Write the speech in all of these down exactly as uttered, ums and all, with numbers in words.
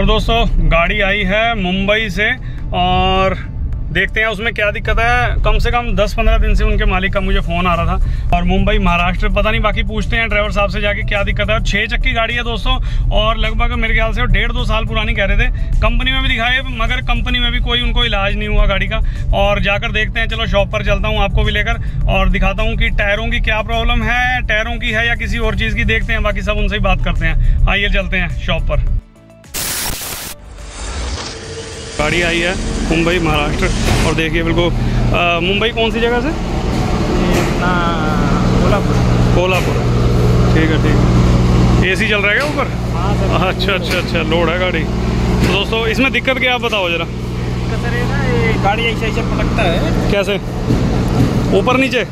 और दोस्तों गाड़ी आई है मुंबई से और देखते हैं उसमें क्या दिक्कत है। कम से कम दस पंद्रह दिन से उनके मालिक का मुझे फ़ोन आ रहा था और मुंबई महाराष्ट्र पता नहीं, बाकी पूछते हैं ड्राइवर साहब से जाके क्या दिक्कत है। और छः चक्की गाड़ी है दोस्तों और लगभग मेरे ख्याल से डेढ़ दो साल पुरानी कह रहे थे। कंपनी में भी दिखाए मगर कंपनी में भी कोई उनको इलाज नहीं हुआ गाड़ी का। और जाकर देखते हैं, चलो शॉप पर चलता हूँ आपको भी लेकर और दिखाता हूँ कि टायरों की क्या प्रॉब्लम है, टायरों की है या किसी और चीज़ की, देखते हैं। बाकी सब उनसे ही बात करते हैं। आइए चलते हैं शॉप पर। गाड़ी आई है मुंबई महाराष्ट्र और देखिए बिल्कुल मुंबई कौन सी जगह से? कोल्हापुर। कोल्हापुर, ठीक है ठीक है। एसी चल रहा है क्या ऊपर? हाँ। अच्छा अच्छा अच्छा, लोड है गाड़ी। तो दोस्तों इसमें दिक्कत क्या, आप बताओ जरा। दिक्कत है ना, ये गाड़ी ऐसे ऐसे पटकता है। कैसे? ऊपर नीचे?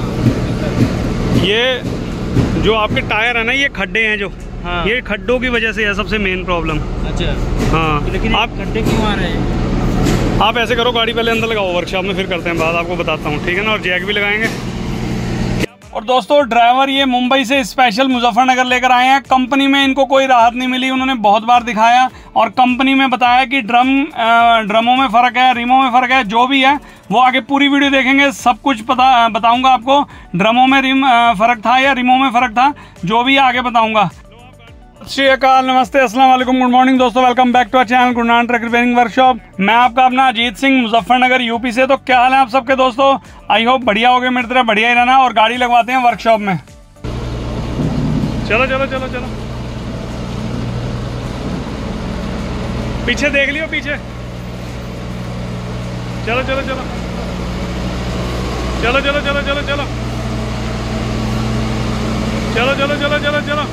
ये जो आपके टायर है ना, ये खड्डे हैं जो, हाँ। ये खड्डों की वजह से है सबसे मेन प्रॉब्लम। अच्छा हाँ। लेकिन आप खड्डे क्यों आ रहे हैं? आप ऐसे करो, गाड़ी पहले अंदर लगाओ वर्कशॉप में, फिर करते हैं बात, आपको बताता हूँ, ठीक है ना। और जैक भी लगाएंगे। और दोस्तों ड्राइवर ये मुंबई से स्पेशल मुजफ्फरनगर लेकर आए हैं। कंपनी में इनको कोई राहत नहीं मिली, उन्होंने बहुत बार दिखाया और कंपनी में बताया कि ड्रम ड्रमों में फ़र्क है, रिमों में फ़र्क है, जो भी है वो आगे पूरी वीडियो देखेंगे, सब कुछ पता बताऊंगा आपको। ड्रमों में रिम फ़र्क था या रिमों में फ़र्क था, जो भी आगे बताऊंगा। श्री अकाल, नमस्ते, अस्सलाम वालेकुम, गुड मॉर्निंग दोस्तों। Welcome back to our channel Gurnan truck repairing workshop. मैं आपका अपना अजीत सिंह, मुजफ्फरनगर यूपी से। तो क्या हाल है आप सबके दोस्तों? आई होप बढ़िया हो गए, मेरी तरह बढ़िया ही रहना। और गाड़ी लगवाते हैं वर्कशॉप में। चलो चलो चलो चलो, पीछे देख लियो, पीछे। चलो चलो चलो चलो चलो चलो चलो चलो चलो चलो चलो चलो चलो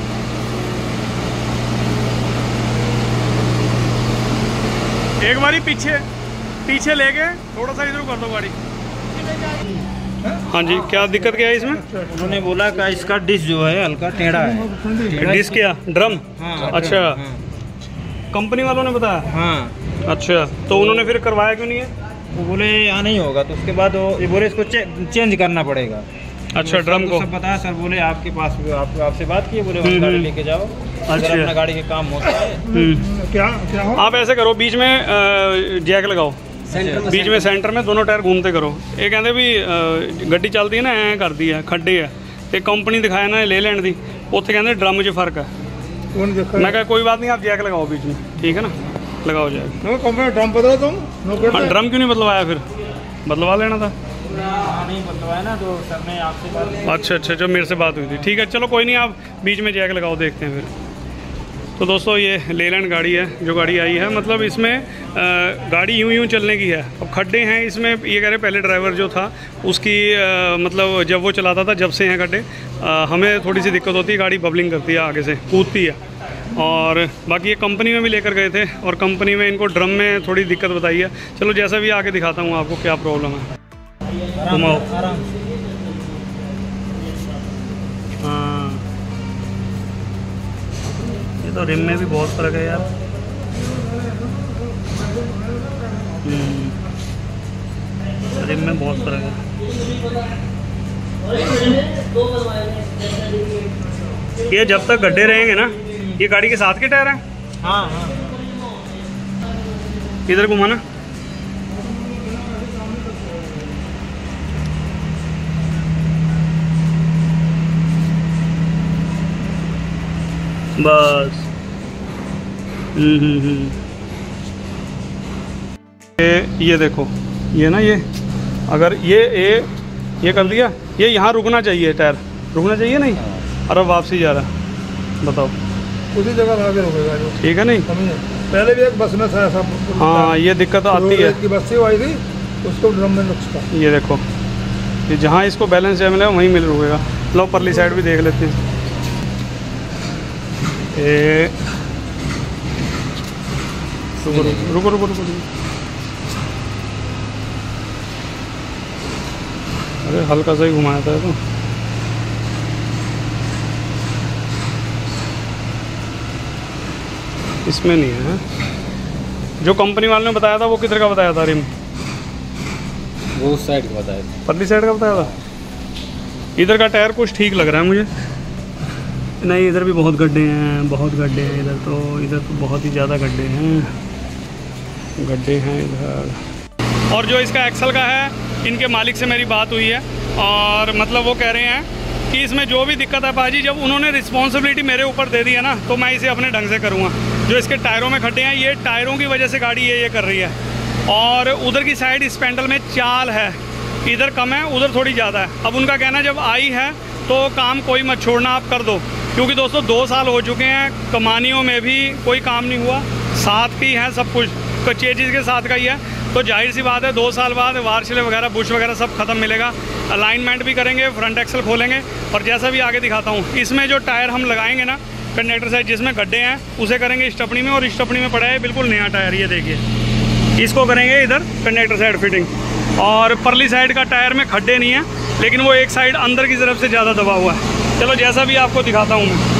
एक बारी पीछे पीछे ले गए, थोड़ा सा इधर कर दो गाड़ी। हाँ जी, क्या दिक्कत क्या है इसमें? उन्होंने बोला कि इसका डिस्क जो है हल्का टेढ़ा है। डिस्क क्या? ड्रम? हाँ, अच्छा, हाँ। कंपनी वालों ने बताया? हाँ। अच्छा, तो उन्होंने फिर करवाया क्यों नहीं है? वो बोले यहाँ नहीं होगा, तो उसके बाद वो ये बोले इसको चे, चेंज करना पड़ेगा। अच्छा, ड्रम को सब बताया सर, बोले आपके पास आप, आपसे बात किए, बोले वहाँ गाड़ी लेके जाओ। अच्छा, अपना गाड़ी के काम होता है। क्या क्या हो? आप ऐसे करो, बीच में जैक लगाओ, बीच में सेंटर में दोनों टायर घूमते करो। ये कहते भी गड्डी चलती है ना, ऐ कर दी है, खड्डे है, तो कंपनी दिखाया ना ले लैंड दी, उत्थे कहते ड्रम च फर्क है। मैं कहा कोई बात नहीं, आप जैक लगाओ बीच में, ठीक है ना, लगाओ जैक। ड्रम बदलो तुम। ड्रम क्यों नहीं बदलवाया? फिर बदलवा लेना था। नहीं बदलवाया ना, तो सर ने आपसे बात। अच्छा अच्छा, जो मेरे से बात हुई थी, ठीक है, चलो कोई नहीं, आप बीच में जैक लगाओ, देखते हैं फिर। तो दोस्तों ये लेलैंड गाड़ी है जो गाड़ी आई है, मतलब इसमें आ, गाड़ी यूं यूं चलने की है। अब खड्डे हैं इसमें, ये कह रहे पहले ड्राइवर जो था उसकी आ, मतलब जब वो चलाता था, जब से हैं खड्डे, हमें थोड़ी सी दिक्कत होती है, गाड़ी बबलिंग करती है, आगे से कूदती है। और बाकी ये कंपनी में भी लेकर गए थे और कंपनी में इनको ड्रम में थोड़ी दिक्कत बताई है। चलो जैसा भी आके दिखाता हूँ आपको क्या प्रॉब्लम है। घुमाओ। हाँ, ये तो रिम में भी बहुत फर्क है यार। रिम में बहुत फर्क है। ये जब तक गड्ढे रहेंगे ना, ये गाड़ी के साथ के टायर हैं। हाँ हाँ, इधर घुमाना। बस हम्म हम्म हम्म ये ये देखो, ये ना, ये अगर ये ये ये कर दिया, ये यहाँ रुकना चाहिए, टायर रुकना चाहिए नहीं, और अब वापसी जा रहा, बताओ उसी जगह आगे रुकेगा जो, ठीक है नहीं? पहले भी एक बस में था ऐसा। हाँ, ये दिक्कत आती है कि बस से आई थी, उसको ड्रम में नुक्स था। ये देखो, ये जहाँ इसको बैलेंस मिलेगा वहीं मिल रुकेगा। लो परली साइड भी देख लेते हैं। ए रुको रुको रुको रुको, अरे हल्का सा ही घुमाया था तो। इसमें नहीं है। जो कंपनी वाले ने बताया था वो किधर का बताया था रिम? वो उस साइड का बताया था, परली साइड का बताया था। इधर का टायर कुछ ठीक लग रहा है मुझे। नहीं, इधर भी बहुत गड्ढे हैं, बहुत गड्ढे हैं इधर तो, इधर तो बहुत ही ज़्यादा गड्ढे हैं, गड्ढे हैं इधर। और जो इसका एक्सल का है, इनके मालिक से मेरी बात हुई है और मतलब वो कह रहे हैं कि इसमें जो भी दिक्कत है पाजी, जब उन्होंने रिस्पॉन्सिबिलिटी मेरे ऊपर दे दी है ना, तो मैं इसे अपने ढंग से करूँगा। जो इसके टायरों में खड्डे हैं, ये टायरों की वजह से गाड़ी ये ये कर रही है। और उधर की साइड इस पेंडल में चाल है, इधर कम है, उधर थोड़ी ज़्यादा है। अब उनका कहना जब आई है तो काम कोई मत छोड़ना, आप कर दो, क्योंकि दोस्तों दो साल हो चुके हैं, कमानियों में भी कोई काम नहीं हुआ, साथ की है सब कुछ, कच्चे चीज़ के साथ का ही है। तो जाहिर सी बात है दो साल बाद वार्शिले वगैरह बुश वगैरह सब खत्म मिलेगा, अलाइनमेंट भी करेंगे, फ्रंट एक्सल खोलेंगे। और जैसा भी आगे दिखाता हूँ, इसमें जो टायर हम लगाएंगे ना कंडक्टर साइड जिसमें गड्ढे हैं, उसे करेंगे स्टपनी में, और स्टपनी में पड़ा है बिल्कुल नया टायर, ये देखिए। इसको करेंगे इधर कंडक्टर साइड फिटिंग। और परली साइड का टायर में खड्डे नहीं है, लेकिन वो एक साइड अंदर की तरफ से ज़्यादा दबा हुआ है। चलो जैसा भी आपको दिखाता हूँ मैं,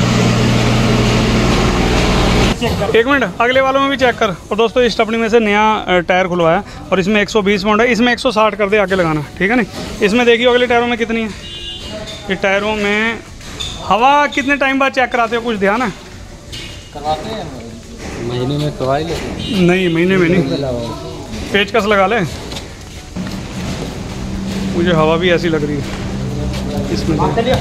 एक मिनट अगले वालों में भी चेक कर। और दोस्तों इस स्टपनी में से नया टायर खुलवाया और इसमें एक सौ बीस पाउंड है, इसमें एक सौ साठ कर दे आके लगाना, ठीक है नहीं। इसमें देखिए अगले टायरों में कितनी है, ये टायरों में हवा कितने टाइम बाद चेक कराते हो, कुछ ध्यान है? करवाते हैं महीने में, करवा ले। नहीं महीने में नहीं, पेचकस लगा ले। मुझे हवा भी ऐसी लग रही है इसमें।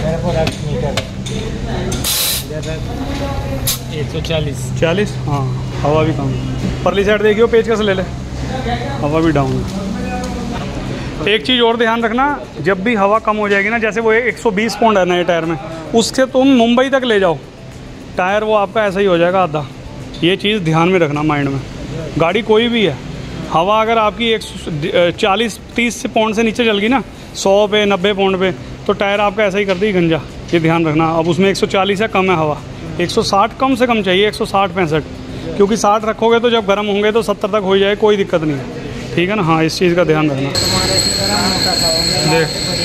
एक सौ चालीस चालीस, हाँ हवा भी कम है। परली साइड देखियो पेचकस ले ले, हवा भी डाउन है। एक चीज़ और ध्यान रखना, जब भी हवा कम हो जाएगी ना, जैसे वो एक सौ बीस पाउंड है नए टायर में, उससे तुम मुंबई तक ले जाओ टायर, वो आपका ऐसा ही हो जाएगा आधा। ये चीज़ ध्यान में रखना माइंड में। गाड़ी कोई भी है, हवा अगर आपकी एक चालीस तीस से पाउंड से नीचे चल गई ना, सौ पे नब्बे पाउंड पे, तो टायर आपका ऐसा ही कर देगी गंजा। ये ध्यान रखना। अब उसमें एक सौ चालीस है, कम है हवा, एक सौ साठ कम से कम चाहिए, एक सौ साठ पैंसठ, क्योंकि साठ रखोगे तो जब गर्म होंगे तो सत्तर तक हो जाए, कोई दिक्कत नहीं है, ठीक है ना। हाँ इस चीज़ का ध्यान रखना। देख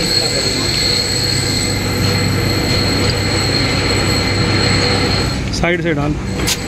साइड से डाल,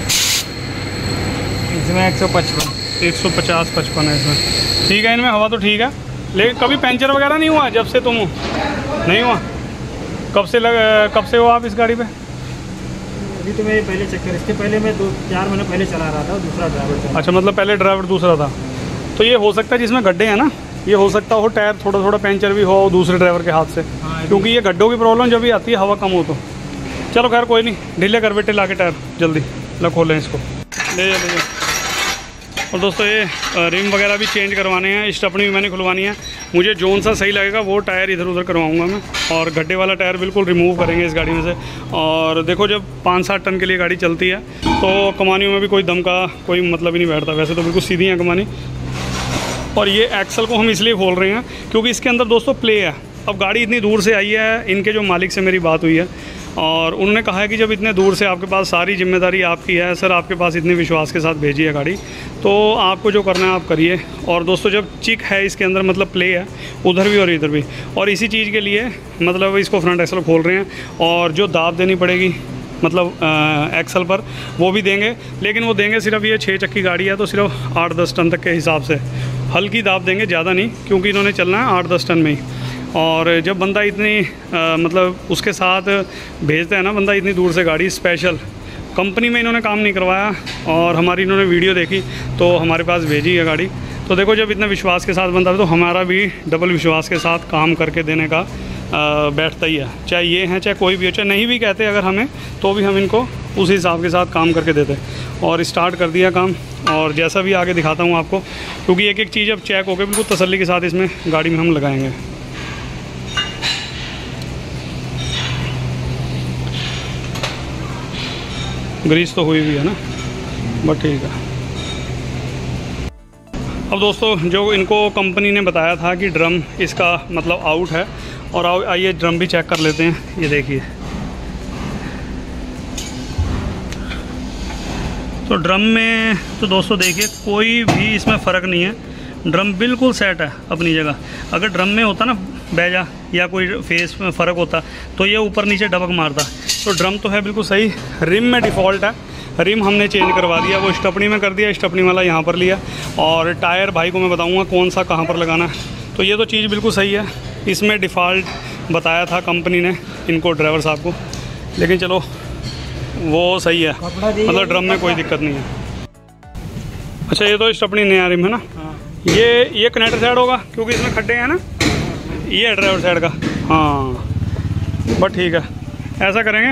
इसमें एक सौ पचपन एक सौ पचास पचपन है इसमें, ठीक है। इनमें हवा तो ठीक है, लेकिन कभी पंचर वगैरह नहीं हुआ जब से तुम हो? नहीं हुआ। कब से लग कब से हो आप इस गाड़ी पे? अभी तो मैं पहले चक्कर, इसके पहले मैं दो चार महीने पहले चला रहा था, दूसरा ड्राइवर। अच्छा, मतलब पहले ड्राइवर दूसरा था। तो ये हो सकता है जिसमें गड्ढे हैं ना, ये हो सकता हो टायर थोड़ा थोड़ा पंचर भी हो दूसरे ड्राइवर के हाथ से, क्योंकि ये गड्ढों की प्रॉब्लम जब भी आती है हवा कम हो तो। चलो खैर कोई नहीं, ढीले कर बेटे ला के टायर जल्दी ला, खोलें इसको, ले जा ले जा। और दोस्तों ये रिम वगैरह भी चेंज करवाने हैं, स्टपनी भी मैंने खुलवानी है। मुझे जोन सा सही लगेगा वो टायर इधर उधर करवाऊंगा मैं, और गड्ढे वाला टायर बिल्कुल रिमूव करेंगे इस गाड़ी में से। और देखो जब पाँच सात टन के लिए गाड़ी चलती है तो कमानियों में भी कोई दम का कोई मतलब ही नहीं बैठता, वैसे तो बिल्कुल सीधी है कमानी। और ये एक्सल को हम इसलिए खोल रहे हैं क्योंकि इसके अंदर दोस्तों प्ले है। अब गाड़ी इतनी दूर से आई है, इनके जो मालिक से मेरी बात हुई है और उन्होंने कहा है कि जब इतने दूर से आपके पास सारी जिम्मेदारी आपकी है, सर आपके पास इतने विश्वास के साथ भेजी है गाड़ी, तो आपको जो करना है आप करिए। और दोस्तों जब चिक है इसके अंदर, मतलब प्ले है उधर भी और इधर भी, और इसी चीज़ के लिए मतलब इसको फ्रंट एक्सल खोल रहे हैं। और जो दाब देनी पड़ेगी मतलब एक्सल पर वो भी देंगे, लेकिन वो देंगे सिर्फ, ये छः चक्की गाड़ी है तो सिर्फ आठ दस टन तक के हिसाब से हल्की दाब देंगे, ज़्यादा नहीं, क्योंकि इन्होंने चलना है आठ दस टन में ही। और जब बंदा इतनी आ, मतलब उसके साथ भेजता है ना बंदा इतनी दूर से गाड़ी, स्पेशल कंपनी में इन्होंने काम नहीं करवाया और हमारी इन्होंने वीडियो देखी तो हमारे पास भेजी है गाड़ी। तो देखो जब इतने विश्वास के साथ बंदा है तो हमारा भी डबल विश्वास के साथ काम करके देने का आ, बैठता ही है, चाहे ये हैं चाहे कोई भी हो, चाहे नहीं भी कहते अगर हमें, तो भी हम इनको उस हिसाब के साथ काम करके देते। और स्टार्ट कर दिया काम, और जैसा भी आगे दिखाता हूँ आपको, क्योंकि एक एक चीज़ अब चेक हो गई बिल्कुल तसल्ली के साथ इसमें गाड़ी में हम लगाएंगे। ग्रीस तो हुई भी है ना, बट ठीक है। अब दोस्तों जो इनको कंपनी ने बताया था कि ड्रम इसका मतलब आउट है, और आइए ड्रम भी चेक कर लेते हैं। ये देखिए, तो ड्रम में तो दोस्तों देखिए कोई भी इसमें फ़र्क नहीं है, ड्रम बिल्कुल सेट है अपनी जगह। अगर ड्रम में होता ना बैजा या कोई फेस में फ़र्क होता तो ये ऊपर नीचे डबक मारता। तो ड्रम तो है बिल्कुल सही। रिम में डिफ़ॉल्ट है, रिम हमने चेंज करवा दिया, वो स्टपनी में कर दिया, स्टपनी वाला यहाँ पर लिया। और टायर भाई को मैं बताऊँगा कौन सा कहाँ पर लगाना है। तो ये तो चीज़ बिल्कुल सही है, इसमें डिफ़ॉल्ट बताया था कंपनी ने इनको, ड्राइवर साहब को। लेकिन चलो वो सही है, मतलब ड्रम में कोई दिक्कत नहीं है। अच्छा ये तो स्टेपनी नया रिम है ना। हाँ। ये ये कनेक्टर साइड होगा क्योंकि इसमें खड्डे हैं ना, ये है ड्राइवर साइड का। हाँ बस ठीक है, ऐसा करेंगे।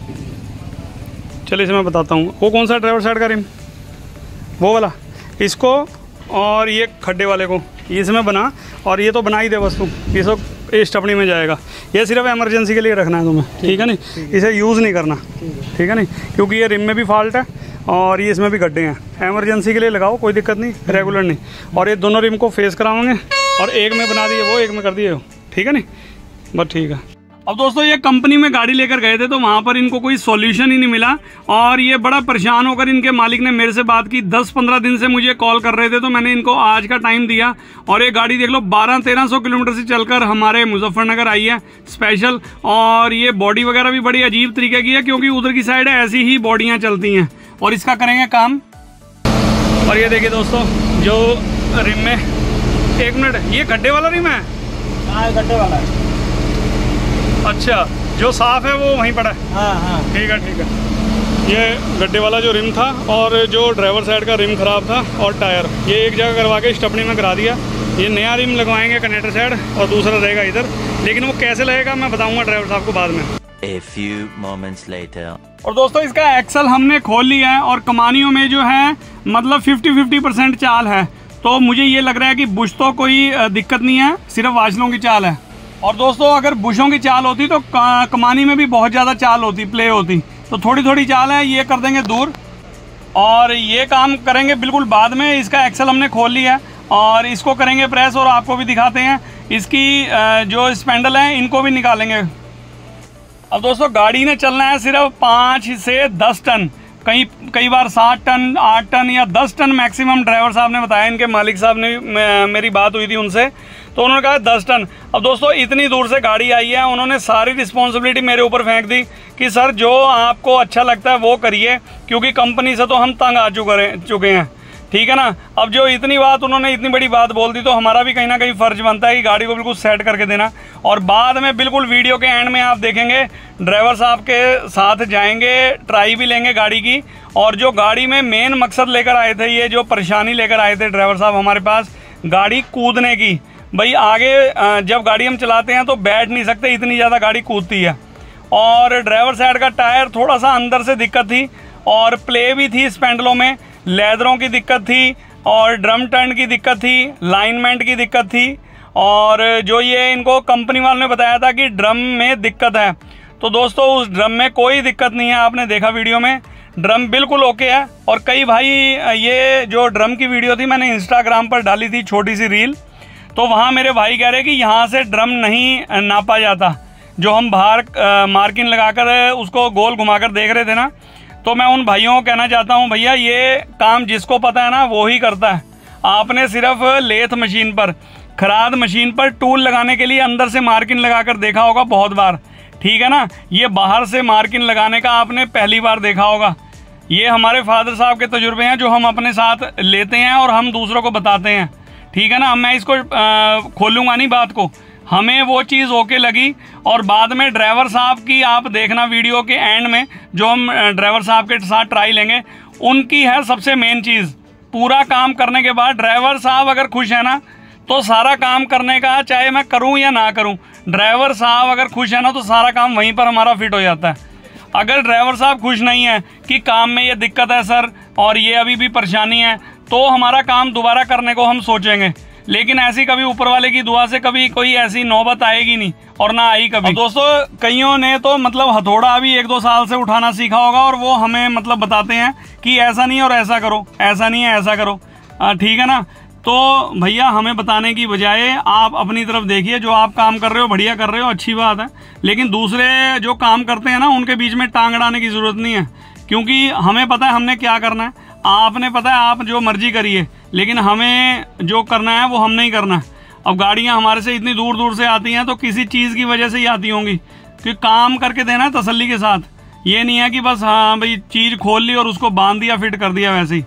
चलिए इसे मैं बताता हूँ, वो कौन सा ड्राइवर साइड का रिम, वो वाला, इसको और ये खड्डे वाले को इसमें बना, और ये तो बना ही दे बस तू, ये सब स्टेपनी में जाएगा। ये सिर्फ इमरजेंसी के लिए रखना है तुम्हें, ठीक है नहीं, इसे यूज़ नहीं करना, ठीक है नहीं, क्योंकि ये रिम में भी फॉल्ट है और ये इसमें भी गड्ढे हैं। इमरजेंसी के लिए लगाओ, कोई दिक्कत नहीं, रेगुलर नहीं। और ये दोनों रिम को फेस कराओगे और एक में बना दिए वो, एक में कर दिए हो, ठीक है नहीं, बस ठीक है। अब दोस्तों ये कंपनी में गाड़ी लेकर गए थे तो वहाँ पर इनको कोई सॉल्यूशन ही नहीं मिला, और ये बड़ा परेशान होकर इनके मालिक ने मेरे से बात की। दस पंद्रह दिन से मुझे कॉल कर रहे थे, तो मैंने इनको आज का टाइम दिया, और ये गाड़ी देख लो बारह तेरह सौ किलोमीटर से चलकर हमारे मुजफ्फरनगर आई है स्पेशल। और ये बॉडी वगैरह भी बड़ी अजीब तरीके की है, क्योंकि उधर की साइड ऐसी ही बॉडियाँ चलती हैं, और इसका करेंगे काम। और ये देखिए दोस्तों, जो रिम में, एक मिनट, ये गड्ढे वाला रिम है? हाँ गड्ढे वाला है। अच्छा, जो साफ है वो वहीं पड़ा है। हाँ हाँ ठीक है ठीक है। ये गड्ढे वाला जो रिम था, और जो ड्राइवर साइड का रिम ख़राब था, और टायर, ये एक जगह करवा के स्टेपनी में करा दिया। ये नया रिम लगवाएंगे कनेक्टर साइड, और दूसरा रहेगा इधर, लेकिन वो कैसे लगेगा मैं बताऊंगा ड्राइवर साहब को बाद में। A few moments later. और दोस्तों इसका एक्सल हमने खोल लिया है, और कमानियों में जो है मतलब फिफ्टी फिफ्टी परसेंट चाल है, तो मुझे ये लग रहा है कि बुश तो कोई दिक्कत नहीं है, सिर्फ वाशलों की चाल है। और दोस्तों अगर बुशों की चाल होती तो कमानी में भी बहुत ज़्यादा चाल होती, प्ले होती, तो थोड़ी थोड़ी चाल है, ये कर देंगे दूर, और ये काम करेंगे बिल्कुल बाद में। इसका एक्सल हमने खोल लिया है, और इसको करेंगे प्रेस, और आपको भी दिखाते हैं इसकी जो स्पेंडल है इनको भी निकालेंगे। अब दोस्तों गाड़ी ने चलना है सिर्फ पाँच से दस टन, कई कई बार सात टन, आठ टन या दस टन मैक्सिमम ड्राइवर साहब ने बताया। इनके मालिक साहब ने, मेरी बात हुई थी उनसे, तो उन्होंने कहा दस टन। अब दोस्तों इतनी दूर से गाड़ी आई है, उन्होंने सारी रिस्पॉन्सिबिलिटी मेरे ऊपर फेंक दी कि सर जो आपको अच्छा लगता है वो करिए, क्योंकि कंपनी से तो हम तंग आ चुके चुके हैं, ठीक है ना। अब जो इतनी बात उन्होंने इतनी बड़ी बात बोल दी, तो हमारा भी कहीं ना कहीं फ़र्ज बनता है कि गाड़ी को बिल्कुल सेट करके देना। और बाद में बिल्कुल वीडियो के एंड में आप देखेंगे ड्राइवर साहब के साथ जाएंगे, ट्राई भी लेंगे गाड़ी की, और जो गाड़ी में मेन मकसद लेकर आए थे, ये जो परेशानी लेकर आए थे ड्राइवर साहब हमारे पास, गाड़ी कूदने की। भाई आगे जब गाड़ी हम चलाते हैं तो बैठ नहीं सकते, इतनी ज़्यादा गाड़ी कूदती है। और ड्राइवर साइड का टायर थोड़ा सा अंदर से दिक्कत थी, और प्ले भी थी स्पेंडलों में, लेदरों की दिक्कत थी, और ड्रम टर्न की दिक्कत थी, लाइनमेंट की दिक्कत थी, और जो ये इनको कंपनी वालों ने बताया था कि ड्रम में दिक्कत है, तो दोस्तों उस ड्रम में कोई दिक्कत नहीं है। आपने देखा वीडियो में, ड्रम बिल्कुल ओके है। और कई भाई, ये जो ड्रम की वीडियो थी मैंने इंस्टाग्राम पर डाली थी, छोटी सी रील, तो वहाँ मेरे भाई कह रहे कि यहाँ से ड्रम नहीं नापा जाता। जो हम बाहर मार्किंग लगाकर उसको गोल घुमाकर देख रहे थे ना, तो मैं उन भाइयों को कहना चाहता हूँ, भैया ये काम जिसको पता है ना वो ही करता है। आपने सिर्फ लेथ मशीन पर, खराद मशीन पर टूल लगाने के लिए अंदर से मार्किंग लगाकर देखा होगा बहुत बार, ठीक है ना। ये बाहर से मार्किंग लगाने का आपने पहली बार देखा होगा। ये हमारे फादर साहब के तजुर्बे हैं जो हम अपने साथ लेते हैं और हम दूसरों को बताते हैं, ठीक है ना। मैं इसको खोलूँगा नहीं बात को, हमें वो चीज़ ओके लगी। और बाद में ड्राइवर साहब की आप देखना वीडियो के एंड में, जो हम ड्राइवर साहब के साथ ट्राई लेंगे, उनकी है सबसे मेन चीज़। पूरा काम करने के बाद ड्राइवर साहब अगर खुश है ना, तो सारा काम करने का, चाहे मैं करूं या ना करूं, ड्राइवर साहब अगर खुश है ना, तो सारा काम वहीं पर हमारा फिट हो जाता है। अगर ड्राइवर साहब खुश नहीं है कि काम में ये दिक्कत है सर, और ये अभी भी परेशानी है, तो हमारा काम दोबारा करने को हम सोचेंगे। लेकिन ऐसी कभी ऊपर वाले की दुआ से कभी कोई ऐसी नौबत आएगी नहीं, और ना आई कभी। दोस्तों कईयों ने तो मतलब हथौड़ा अभी एक दो साल से उठाना सीखा होगा, और वो हमें मतलब बताते हैं कि ऐसा नहीं और ऐसा करो, ऐसा नहीं है ऐसा करो, ठीक है ना। तो भैया हमें बताने की बजाय आप अपनी तरफ देखिए, जो आप काम कर रहे हो बढ़िया कर रहे हो, अच्छी बात है, लेकिन दूसरे जो काम करते हैं ना उनके बीच में टांग अड़ाने की ज़रूरत नहीं है, क्योंकि हमें पता है हमने क्या करना है, आपने पता है आप जो मर्जी करिए, लेकिन हमें जो करना है वो हमने ही करना है। अब गाड़ियाँ हमारे से इतनी दूर दूर से आती हैं तो किसी चीज़ की वजह से ही आती होंगी, कि काम करके देना है तसल्ली के साथ। ये नहीं है कि बस हाँ भाई चीज़ खोल ली और उसको बांध दिया, फिट कर दिया वैसे ही।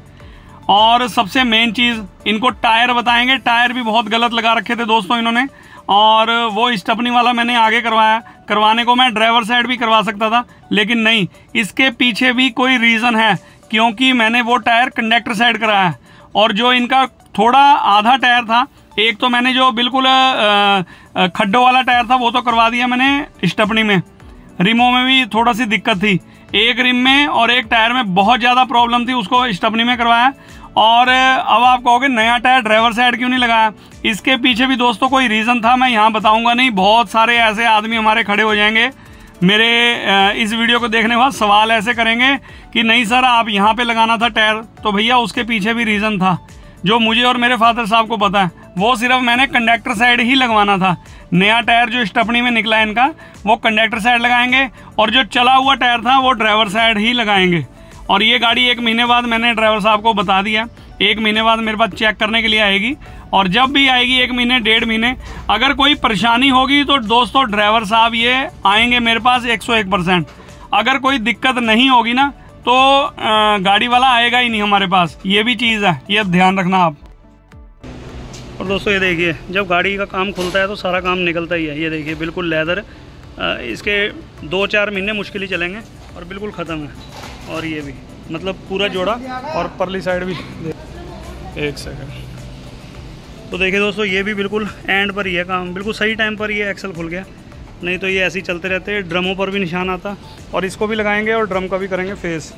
और सबसे मेन चीज़, इनको टायर बताएंगे। टायर भी बहुत गलत लगा रखे थे दोस्तों इन्होंने, और वो स्टेपनी वाला मैंने आगे करवाया, करवाने को मैं ड्राइवर साइड भी करवा सकता था, लेकिन नहीं, इसके पीछे भी कोई रीज़न है, क्योंकि मैंने वो टायर कंडक्टर साइड कराया है। और जो इनका थोड़ा आधा टायर था, एक तो मैंने जो बिल्कुल खड्डों वाला टायर था वो तो करवा दिया मैंने स्टेपनी में, रिमों में भी थोड़ा सी दिक्कत थी, एक रिम में और एक टायर में बहुत ज़्यादा प्रॉब्लम थी, उसको स्टेपनी में करवाया। और अब आप कहोगे नया टायर ड्राइवर साइड क्यों नहीं लगाया, इसके पीछे भी दोस्तों कोई रीज़न था, मैं यहाँ बताऊँगा नहीं। बहुत सारे ऐसे आदमी हमारे खड़े हो जाएंगे मेरे इस वीडियो को देखने के बाद, सवाल ऐसे करेंगे कि नहीं सर आप यहाँ पे लगाना था टायर, तो भैया उसके पीछे भी रीज़न था जो मुझे और मेरे फादर साहब को पता है। वो सिर्फ मैंने कंडक्टर साइड ही लगवाना था। नया टायर जो स्टेपनी में निकला है इनका, वो कंडक्टर साइड लगाएंगे, और जो चला हुआ टायर था वो ड्राइवर साइड ही लगाएंगे। और ये गाड़ी एक महीने बाद मैंने ड्राइवर साहब को बता दिया, एक महीने बाद मेरे पास चेक करने के लिए आएगी, और जब भी आएगी एक महीने डेढ़ महीने, अगर कोई परेशानी होगी तो दोस्तों ड्राइवर साहब ये आएंगे मेरे पास एक सौ एक परसेंट। अगर कोई दिक्कत नहीं होगी ना तो गाड़ी वाला आएगा ही नहीं हमारे पास, ये भी चीज़ है, ये ध्यान रखना आप। और दोस्तों ये देखिए, जब गाड़ी का काम खुलता है तो सारा काम निकलता ही है। ये देखिए बिल्कुल लेदर, इसके दो चार महीने मुश्किल ही चलेंगे और बिल्कुल ख़त्म है। और ये भी मतलब पूरा जोड़ा, और परली साइड भी, एक सेकंड। तो देखिए दोस्तों ये भी बिल्कुल एंड पर ही है काम, बिल्कुल सही टाइम पर ये एक्सल खुल गया, नहीं तो ये ऐसे ही चलते रहते। ड्रमों पर भी निशान आता, और इसको भी लगाएंगे और ड्रम का भी करेंगे फेस।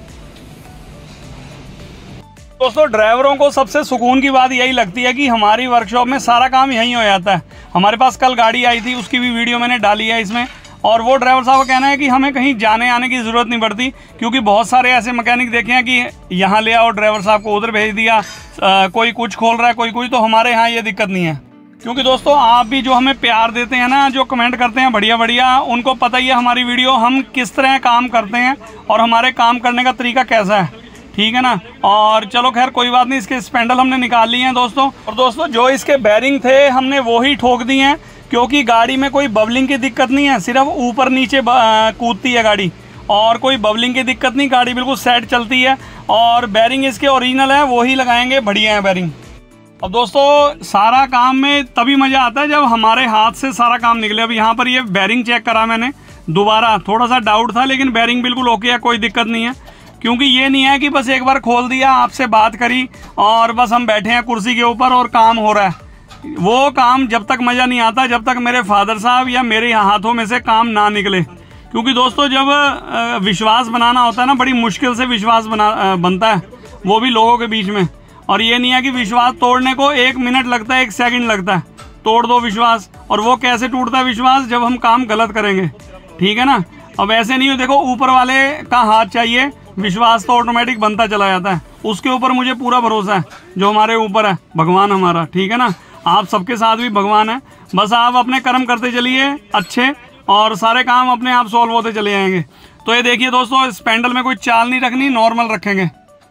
दोस्तों ड्राइवरों को सबसे सुकून की बात यही लगती है कि हमारी वर्कशॉप में सारा काम यहीं हो जाता है। हमारे पास कल गाड़ी आई थी, उसकी भी वीडियो मैंने डाली है इसमें, और वो ड्राइवर साहब का कहना है कि हमें कहीं जाने आने की ज़रूरत नहीं पड़ती, क्योंकि बहुत सारे ऐसे मैकेनिक देखे हैं कि यहाँ ले आओ, ड्राइवर साहब को उधर भेज दिया, आ, कोई कुछ खोल रहा है, कोई कुछ। तो हमारे यहाँ ये दिक्कत नहीं है, क्योंकि दोस्तों आप भी जो हमें प्यार देते हैं ना, जो कमेंट करते हैं बढ़िया बढ़िया, उनको पता ही है हमारी वीडियो हम किस तरह काम करते हैं और हमारे काम करने का तरीका कैसा है, ठीक है ना। और चलो खैर कोई बात नहीं, इसके स्पेंडल हमने निकाल लिए हैं दोस्तों। और दोस्तों जो इसके बैरिंग थे हमने वो ही ठोक दिए हैं, क्योंकि गाड़ी में कोई बबलिंग की दिक्कत नहीं है, सिर्फ ऊपर नीचे कूदती है गाड़ी, और कोई बबलिंग की दिक्कत नहीं, गाड़ी बिल्कुल सेट चलती है। और बैरिंग इसके ओरिजिनल है, वो ही लगाएंगे, बढ़िया है बैरिंग। अब दोस्तों सारा काम में तभी मज़ा आता है जब हमारे हाथ से सारा काम निकले। अब यहाँ पर ये बैरिंग चेक करा मैंने दोबारा, थोड़ा सा डाउट था, लेकिन बैरिंग बिल्कुल ओके है, कोई दिक्कत नहीं है। क्योंकि ये नहीं है कि बस एक बार खोल दिया, आपसे बात करी और बस हम बैठे हैं कुर्सी के ऊपर और काम हो रहा है। वो काम जब तक मज़ा नहीं आता, जब तक मेरे फादर साहब या मेरे हाथों में से काम ना निकले। क्योंकि दोस्तों जब विश्वास बनाना होता है ना, बड़ी मुश्किल से विश्वास बना बनता है, वो भी लोगों के बीच में। और ये नहीं है कि विश्वास तोड़ने को एक मिनट लगता है, एक सेकंड लगता है, तोड़ दो विश्वास। और वो कैसे टूटता है विश्वास, जब हम काम गलत करेंगे, ठीक है ना। अब ऐसे नहीं हो, देखो ऊपर वाले का हाथ चाहिए, विश्वास तो ऑटोमेटिक बनता चला जाता है। उसके ऊपर मुझे पूरा भरोसा है, जो हमारे ऊपर है भगवान हमारा, ठीक है ना। आप सबके साथ भी भगवान है, बस आप अपने कर्म करते चलिए अच्छे, और सारे काम अपने आप सॉल्व होते चले जाएंगे। तो ये देखिए दोस्तों, इस पैंडल में कोई चाल नहीं रखनी, नॉर्मल रखेंगे।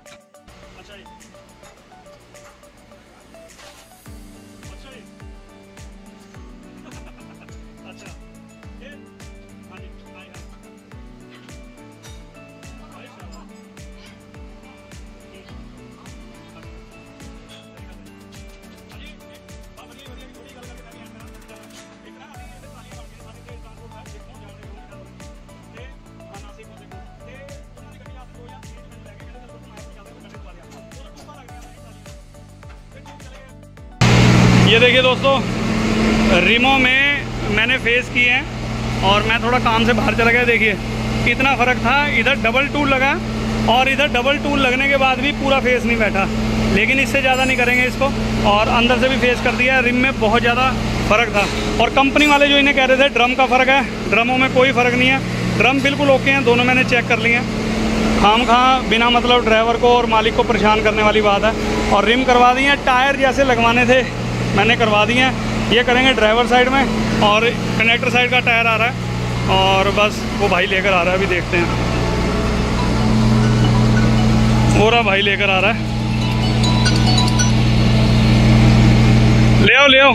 ये देखिए दोस्तों, रिमो में मैंने फेस किए हैं और मैं थोड़ा काम से बाहर चला गया। देखिए कितना फ़र्क था, इधर डबल टूल लगा और इधर डबल टूल लगने के बाद भी पूरा फेस नहीं बैठा। लेकिन इससे ज़्यादा नहीं करेंगे इसको, और अंदर से भी फेस कर दिया। रिम में बहुत ज़्यादा फ़र्क था, और कंपनी वाले जो इन्हें कह रहे थे ड्रम का फ़र्क है, ड्रमों में कोई फ़र्क नहीं है, ड्रम बिल्कुल ओके हैं, दोनों मैंने चेक कर लिए हैं। खाम खा बिना मतलब ड्राइवर को और मालिक को परेशान करने वाली बात है। और रिम करवा दिए हैं, टायर जैसे लगवाने थे मैंने करवा दिए हैं। ये करेंगे ड्राइवर साइड में, और कनेक्टर साइड का टायर आ रहा है, और बस वो भाई लेकर आ रहा है, अभी देखते हैं। वो रहा भाई लेकर आ रहा है, ले आओ ले आओ।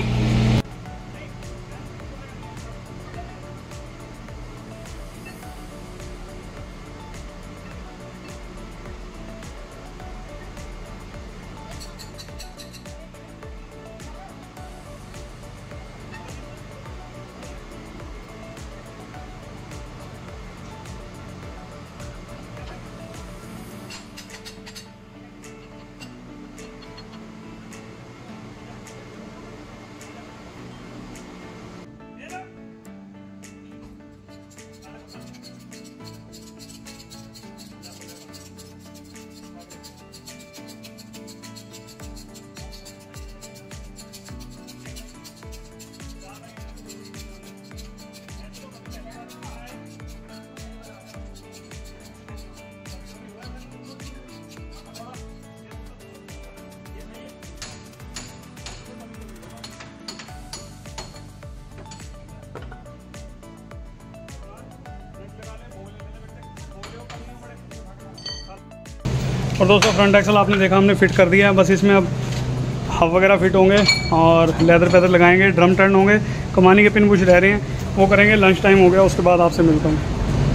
और दोस्तों फ्रंट एक्सल आपने देखा हमने फिट कर दिया है, बस इसमें अब हब वगैरह फिट होंगे और लेदर पैदर लगाएंगे, ड्रम टर्न होंगे, कमानी के पिन कुछ रह रहे हैं वो करेंगे। लंच टाइम हो गया, उसके बाद आपसे मिलता हूँ।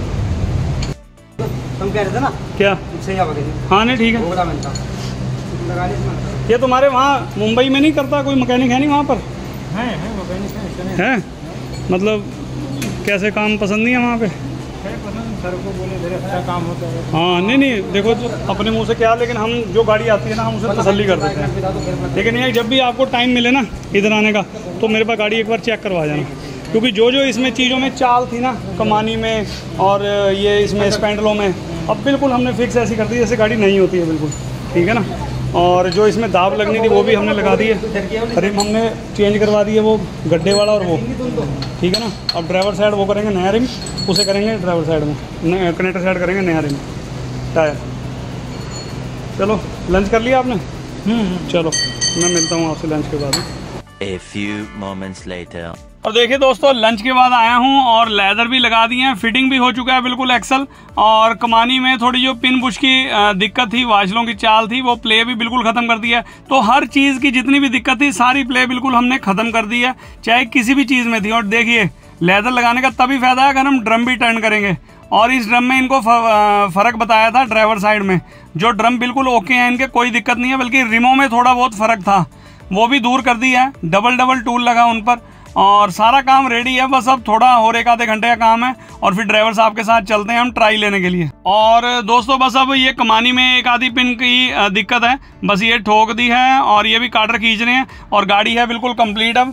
तुम कह रहे थे ना क्या? हाँ नहीं ठीक है। ये तुम्हारे वहाँ मुंबई में नहीं करता कोई मैकेनिक है नहीं वहाँ पर? है है मैकेनिक है, मतलब कैसे काम पसंद नहीं है वहाँ पे? है पसंद, सर को बोले मेरे अच्छा काम होता है। हाँ नहीं नहीं देखो तो अपने मुंह से क्या, लेकिन हम जो गाड़ी आती है ना हम उसे तसल्ली कर देते हैं। लेकिन ये जब भी आपको टाइम मिले ना इधर आने का तो मेरे पास गाड़ी एक बार चेक करवा जाना, क्योंकि जो जो इसमें चीज़ों में चाल थी ना, कमानी में और ये इसमें स्पेंडलों में, अब बिल्कुल हमने फिक्स ऐसी कर दी जैसे गाड़ी नहीं होती है बिल्कुल, ठीक है ना। और जो इसमें दाब लगनी थी वो भी हमने लगा दी है, रिम हमने चेंज करवा दी है, वो गड्ढे वाला और वो, ठीक है ना। अब ड्राइवर साइड वो करेंगे नया रिम, उसे करेंगे ड्राइवर साइड में, कनेक्टर साइड करेंगे नया रिम टायर। चलो लंच कर लिया आपने? चलो मैं मिलता हूँ आपसे लंच के बाद। A few moments later. और देखिए दोस्तों लंच के बाद आया हूँ और लेदर भी लगा दिए हैं, फिटिंग भी हो चुका है बिल्कुल एक्सल। और कमानी में थोड़ी जो पिन बुश की दिक्कत थी, वाशलों की चाल थी, वो प्ले भी बिल्कुल ख़त्म कर दिया है। तो हर चीज़ की जितनी भी दिक्कत थी सारी प्ले बिल्कुल हमने ख़त्म कर दी है, चाहे किसी भी चीज़ में थी। और देखिए लेदर लगाने का तभी फ़ायदा है अगर हम ड्रम भी टर्न करेंगे, और इस ड्रम में इनको फ़र्क बताया था ड्राइवर साइड में, जो ड्रम बिल्कुल ओके हैं, इनके कोई दिक्कत नहीं है, बल्कि रिमों में थोड़ा बहुत फ़र्क था वो भी दूर कर दिया है। डबल डबल टूल लगा उन पर और सारा काम रेडी है, बस अब थोड़ा और एक आधे घंटे का काम है और फिर ड्राइवर साहब के साथ चलते हैं हम ट्राई लेने के लिए। और दोस्तों बस अब ये कमानी में एक आधी पिन की दिक्कत है, बस ये ठोक दी है और ये भी काटर खींच रहे हैं और गाड़ी है बिल्कुल कंप्लीट। अब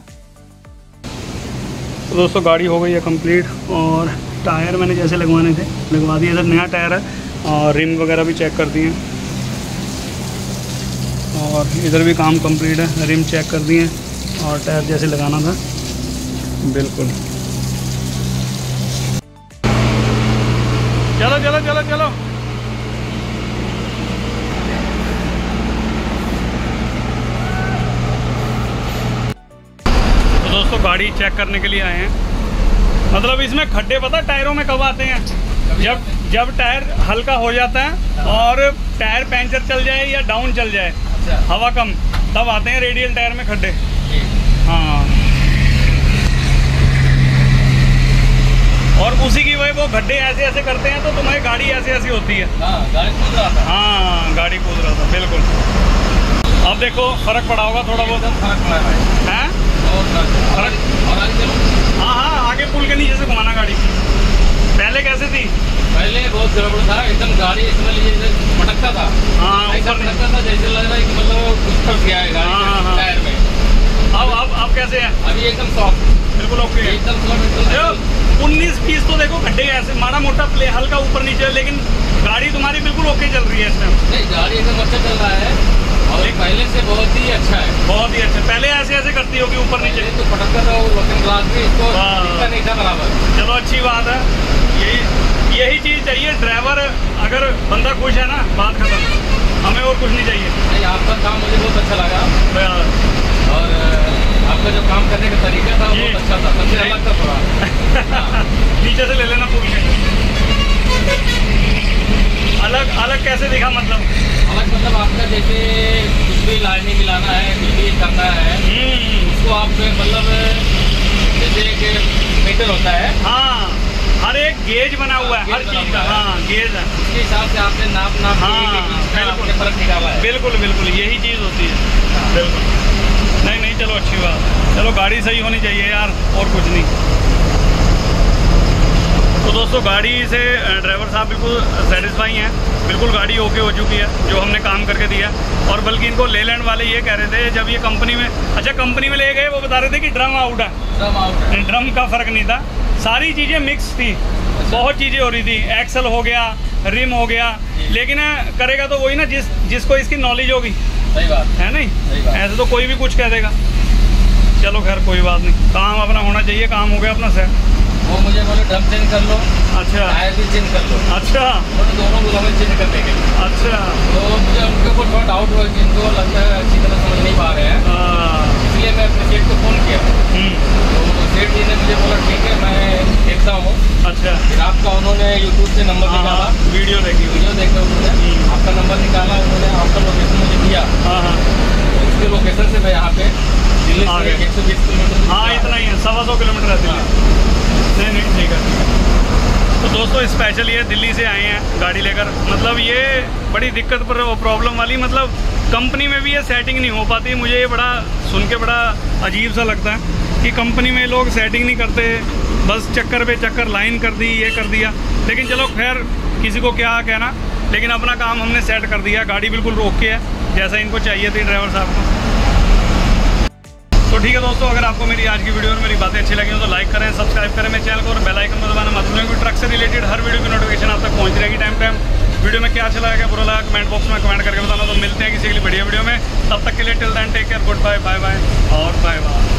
तो दोस्तों गाड़ी हो गई है कंप्लीट और टायर मैंने जैसे लगवाने थे लगवा दिए। इधर नया टायर है और रिम वगैरह भी चेक कर दिए और इधर भी काम कंप्लीट है, रिम चेक कर दिए और टायर जैसे लगाना था बिल्कुल। चलो चलो चलो चलो तो दोस्तों गाड़ी चेक करने के लिए आए हैं। मतलब इसमें खड्डे पता टायरों में कब आते हैं? जब जब टायर हल्का हो जाता है और टायर पंचर चल जाए या डाउन चल जाए, हवा कम, तब आते हैं रेडियल टायर में खड्डे। हाँ, और उसी की वजह वो गड्ढे ऐसे ऐसे करते हैं तो तुम्हारी गाड़ी ऐसे ऐसी होती है। हाँ, गाड़ी कूद रहा था। हाँ गाड़ी कूद रहा था बिल्कुल। अब देखो फर्क पड़ा होगा थोड़ा बहुत। फर्क पड़ा है हैं? फर्क और आगे चलो। हाँ हाँ आगे पुल के नीचे से घुमाना गाड़ी। पहले कैसे थी? पहले बहुत गड़बड़ था एकदम, गाड़ी इसमें जैसे भटकता था। हाँ ऐसा भटकता था जैसे लग रहा है कि मतलब कुछ फंस गया है गाड़ी हाँ, हाँ, टायर में। अब अब अब कैसे है? अभी एकदम सॉफ्ट, बिल्कुल ओके है। एकदम सॉफ्ट। उन्नीस बीस तो देखो गड्ढे ऐसे माड़ा मोटा प्ले हल्का ऊपर नीचे, लेकिन गाड़ी तुम्हारी बिल्कुल ओके चल रही है इस टाइम। नहीं गाड़ी एकदम अच्छा चल रहा है और पहले से बहुत ही अच्छा है। बहुत ही अच्छा। पहले ऐसे ऐसे करती होगी ऊपर नीचे तो फटकता था वो लोकल ग्लास भी, इसको दिखता नहीं था बराबर। चलो अच्छी बात है, यही यही चीज़ चाहिए। ड्राइवर अगर बंदा खुश है ना, बात खत्म, हमें और कुछ नहीं चाहिए। नहीं आपका काम मुझे बहुत अच्छा लगा और आपका जो काम करने का तरीका था वो बहुत अच्छा था, सबसे अलग था थोड़ा। नीचे से ले लेना पूछ के। अलग अलग कैसे दिखा? मतलब अलग मतलब आपका जैसे कुछ भी लाइनिंग मिलाना है, कुछ भी करना है, उसको आप मतलब जैसे एक मीटर होता है। हाँ हर एक गेज बना हुआ है, हर चीज़ का। हाँ गेज है, उसके हिसाब से आपने नाप नाप हाँ आपने फर्क निकाला है। बिल्कुल बिल्कुल यही चीज़ होती है बिल्कुल। नहीं नहीं चलो अच्छी बात है। चलो गाड़ी सही होनी चाहिए यार, और कुछ नहीं। तो दोस्तों गाड़ी से ड्राइवर साहब बिल्कुल सेटिस्फाई हैं, बिल्कुल गाड़ी ओके हो चुकी है जो हमने काम करके दिया। और बल्कि इनको लेलैंड वाले ये कह रहे थे जब ये कंपनी में, अच्छा कंपनी में ले गए, वो बता रहे थे कि ड्रम आउट है। ड्रम आउट है, ड्रम का फ़र्क नहीं था, सारी चीज़ें मिक्स थी, बहुत चीज़ें हो रही थी। एक्सल हो गया, रिम हो गया, लेकिन करेगा तो वही ना जिस जिसको इसकी नॉलेज होगी। सही बात है नहीं, ऐसे तो कोई भी कुछ कह देगा। चलो खैर कोई बात नहीं, काम अपना होना चाहिए, काम हो गया अपना सेट। वो मुझे बोले ड्रम चेंज कर लो, अच्छा टायर भी चेंज कर लो। अच्छा उन्होंने दोनों बोला मैं चेंज करने के लिए। अच्छा तो मुझे उनके ऊपर थोड़ा डाउट हुआ कि इनको लगता है अच्छी तरह समझ नहीं पा रहे हैं, इसलिए मैं अपने सेठ को फ़ोन किया। तो सेठ जी ने मुझे बोला ठीक है मैं देखता हूँ। अच्छा फिर आपका उन्होंने यूट्यूब से नंबर निकाला, वीडियो देखी, वीडियो देखा उन्होंने, आपका नंबर निकाला, हाँ हाँ उसके लोकेशन से मैं यहाँ पे दिल्ली से एक सौ बीस किलोमीटर। हाँ इतना ही है, सवा सौ किलोमीटर है दिल्ली। नहीं नहीं ठीक है। तो दोस्तों स्पेशल ये दिल्ली से आए हैं गाड़ी लेकर, मतलब ये बड़ी दिक्कत पर प्रॉब्लम वाली, मतलब कंपनी में भी ये सेटिंग नहीं हो पाती। मुझे ये बड़ा सुन के बड़ा अजीब सा लगता है कि कंपनी में लोग सेटिंग नहीं करते, बस चक्कर पे चक्कर, लाइन कर दी, ये कर दिया। लेकिन चलो खैर, किसी को क्या कहना, लेकिन अपना काम हमने सेट कर दिया। गाड़ी बिल्कुल ओके है, जैसा इनको चाहिए थी ड्राइवर साहब को। तो ठीक है दोस्तों, अगर आपको मेरी आज की वीडियो और मेरी बातें अच्छी लगी हो तो लाइक करें, सब्सक्राइब करें मेरे चैनल को और बेल आइकन को दबाना मत भूलें, क्योंकि ट्रक से रिलेटेड हर वीडियो की नोटिफिकेशन आप तक पहुंच रहेगी टाइम टाइम। वीडियो में क्या अच्छा लगा, क्या बुरा लगा, कमेंट बॉक्स में कमेंट करके बताना। तो मिलते हैं किसी के लिए बढ़िया वीडियो में, तब तक के लिए till then take care, good bye, bye bye और बाय बाय।